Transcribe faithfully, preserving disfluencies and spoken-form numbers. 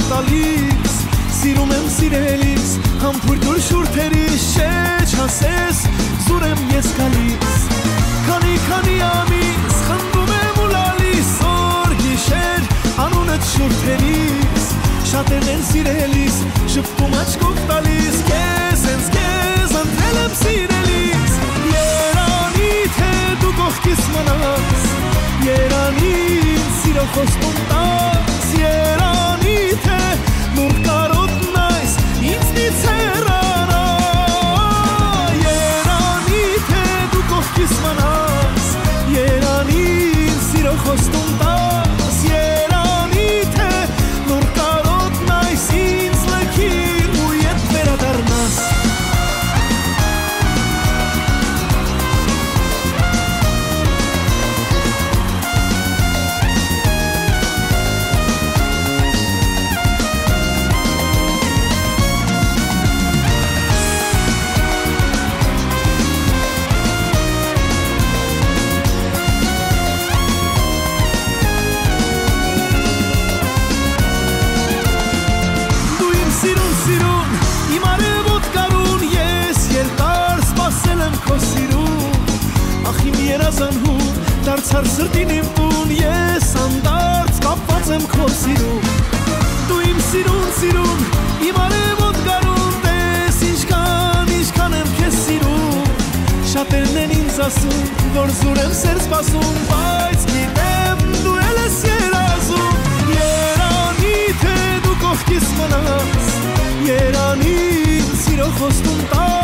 տալիս Սիրում եմ սիրելիս Համբուրդուր շուրթերիս Շեչ հասես Զուր եմ ես գալիս Քանի քանի ամիս Խնդում եմ ու լալիս Օր գիշեր Անունդ շուրթերիս Շատերն են սիրելիս Շպտում աչքով տալիս Կեզ ենց կեզ Ընտրել եմ սիրելիս Երանի թե դու կողքիս մնաս Երանի սիրո խոստում տաս Երանի թե նուր կարոտն այս ինձնից հեռանա Երանի թե դու կողքիս մնաս Երանի սիրո խոստում տաս Երանի թե նուր կարոտն այս ինձ լքիր ու ետ վերադառնաս Դարձար սրտին իմ տուն, ես անդարձ կապված եմ քո սիրուն Դու իմ սիրուն, սիրուն, իմ արևոտ գարուն Տես ինչքան, ինչքան եմ քեզ սիրում Շատերն են ինձ ասում, որ զուր եմ սեր սպասում Բայց գիտեմ, դու էլ ես երազում Երանի թե դու կողքիս մնաս Երանի սիրո խոստում տա